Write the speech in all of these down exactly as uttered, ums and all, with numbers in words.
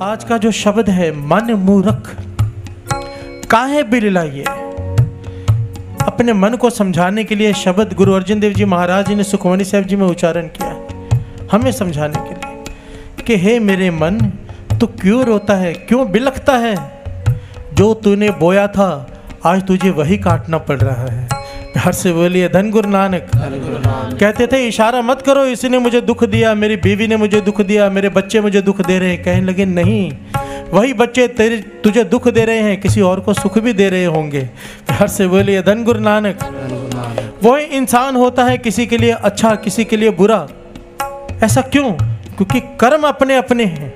आज का जो शब्द है मन मूर्ख काहे बिल लाइए, अपने मन को समझाने के लिए शब्द गुरु अर्जन देव जी महाराज जी ने सुखमनी साहिब जी में उच्चारण किया, हमें समझाने के लिए कि हे मेरे मन, तू क्यों रोता है, क्यों बिलखता है? जो तूने बोया था आज तुझे वही काटना पड़ रहा है। प्यार से बोलिए धन गुरु नानक। कहते थे इशारा मत करो, इसने मुझे दुख दिया, मेरी बीवी ने मुझे दुख दिया, मेरे बच्चे मुझे दुख दे रहे हैं। कहने लगे नहीं, वही बच्चे तेरे तुझे दुख दे रहे हैं, किसी और को सुख भी दे रहे होंगे। प्यार से बोलिए धन गुरु नानक। वही इंसान होता है किसी के लिए अच्छा, किसी के लिए बुरा। ऐसा क्यों? क्योंकि कर्म अपने अपने हैं।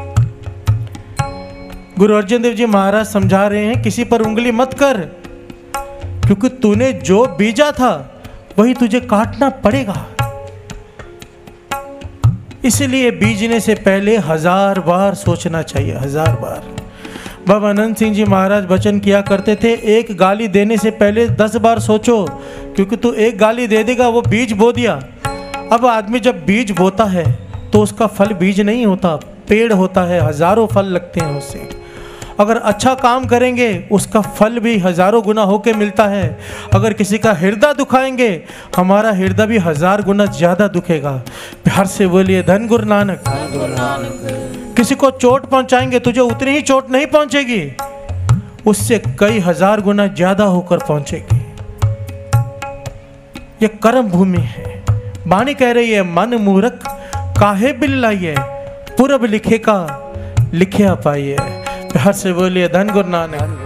गुरु अर्जन देव जी महाराज समझा रहे हैं किसी पर उंगली मत कर, क्योंकि तूने जो बीजा था वही तुझे काटना पड़ेगा। इसलिए बीजने से पहले हजार बार सोचना चाहिए, हजार बार। बाबा अनंत सिंह जी महाराज वचन किया करते थे, एक गाली देने से पहले दस बार सोचो, क्योंकि तू एक गाली दे देगा, वो बीज बो दिया। अब आदमी जब बीज बोता है तो उसका फल बीज नहीं होता, पेड़ होता है, हजारों फल लगते हैं उससे। अगर अच्छा काम करेंगे उसका फल भी हजारों गुना होके मिलता है। अगर किसी का हृदय दुखाएंगे, हमारा हृदय भी हजार गुना ज्यादा दुखेगा। प्यार से बोलिए धन गुरु नानक। किसी को चोट पहुंचाएंगे, तुझे उतनी ही चोट नहीं पहुंचेगी, उससे कई हजार गुना ज्यादा होकर पहुंचेगी। ये कर्म भूमि है। वाणी कह रही है मन मूर्ख काहे बिल लाइए, पूरब लिखे का लिखे पाइए। प्यार से बोलिए धन गुरु नानक।